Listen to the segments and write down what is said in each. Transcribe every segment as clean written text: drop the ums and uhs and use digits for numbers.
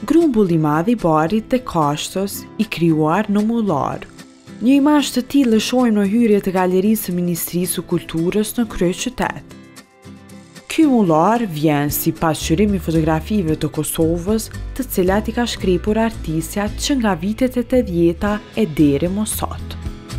Grumbulli i madh i barit dhe kashtos i krijuar në mullar. Një imazh të tillë shohim në hyrje të galerisë së Ministrisë së Kulturës në kryeqytet. Ky mullar vjen si pasqyrim i fotografive të Kosovës, të cilat i ka shkripur artistja që nga vitet e 80-ta e deri më sot.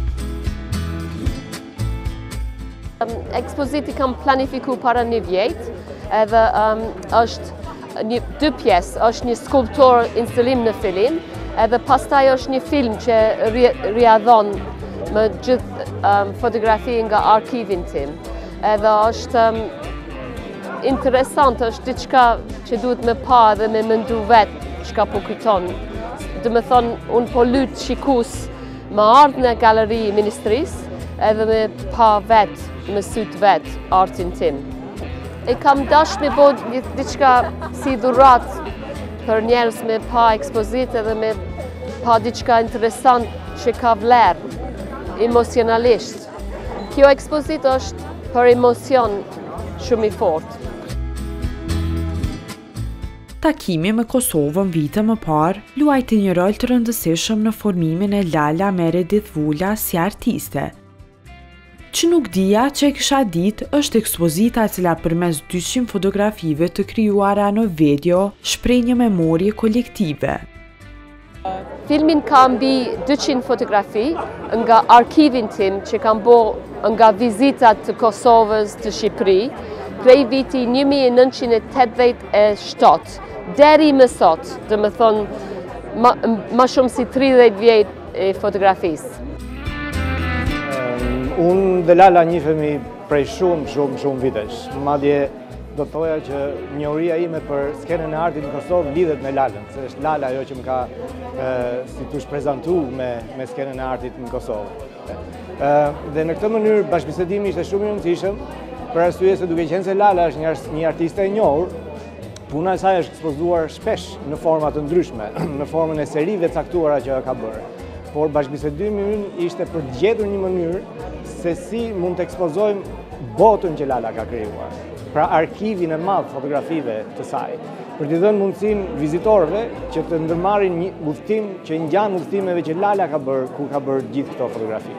Ekspoziti kam planifiku para një vjet, edhe është dy pjesë, është një skulptor instalim në film, edhe pastaj është një film që riadhon me gjithë fotografi nga arkivin tim. Edhe është interesant, është diçka që duhet me pa dhe me mendu vetë çka po kujton. Do të thonë, unë po lut shikus me ardhë në galeri i Ministrisë, edhe me pa vetë, me sytë vetë, artin tim. E kam dash me bo diçka si dhurat për njerëz me pa ekspozit edhe me pa diçka interesant që ka vlerë, emocionalisht. Kjo ekspozit është për emocion shumë i fortë. Takimi me Kosovën vite më parë luajti një rol të rëndësishëm në formimin e Lala Meredith Vula si artiste. Që nuk dija që e kisha ditë është ekspozita e cila përmes 200 fotografive të krijuara në video shpreh një memorie kolektive. Filmin ka mbi 200 fotografi nga arkivin tim që kam bo nga vizitat të Kosovës të Shqipëri, prej viti 1987 deri më sot, dhe me thonë ma shumë si 30 vjet e fotografisë. Unë dhe Lala njihemi prej shumë vitesh. Madje do të thoja që njohuria ime për skenën e artit në Kosovë lidhet me Lalën, se është Lala ajo që më ka si tush prezantu me skenën e artit në Kosovë. Dhe në këtë mënyrë bashkëbisedimi ishte shumë i rëndësishëm, për arsye se duke qenë se Lala është një artiste e njohur, puna e saj është ekspozuar shpesh në forma të ndryshme, në formën e serive caktuara që ka bërë. Por bashkëbisedimi ynë ishte për të gjetur një mënyrë se si mund të ekspozojmë botën që Lala ka krijuar. Pra arkivin e madh fotografive të saj, për t'i dhënë mundësinë vizitorëve që të ndërmarrin një udhëtim që ngjan udhëtimeve që Lala ka bërë, ku ka bërë gjithë këto fotografi.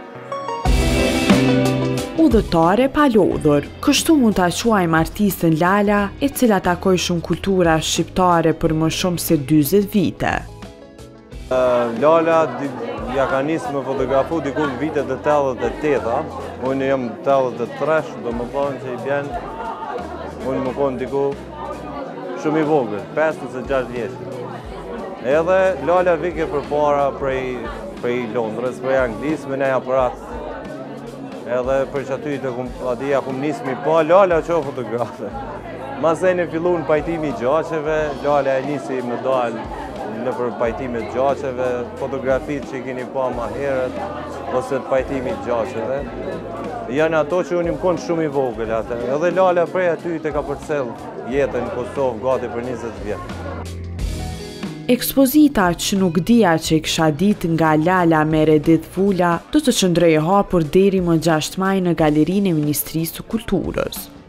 Udhëtare pa lodhur, kështu mund ta quajmë artistën Lala, e cila takoi shumë kultura shqiptare për më shumë se 40 vite. Lala ja ka nisë me fotografu diku në vitet e 88-a, unë jam 83, do më thonë që i bjen, unë më konë diku shumë i vogël, 5 ose 6 vjetë. Edhe Lala vike për para prej Londrës, prej Anglisë, me nej aparat. Edhe për që aty të atia kum nismi pa, Lala që fotografe. Masej në fillu në pajtimi i gjaqeve, Lala e nisi më dalë në për pajtimit gjaqeve, fotografit që i keni pa ma herët, ose të pajtimit gjaqeve. Janë ato që unë më konë shumë i vogël atë. Edhe Lala prej aty të ka përcel jetën në Kosovë gati për 20 vjetë. Ekspozita që nuk dija që i kisha ditë nga Lala Meredith Vula do të qëndrojë hapur deri më 6 maj në galerinë e Ministrisë së Kulturës.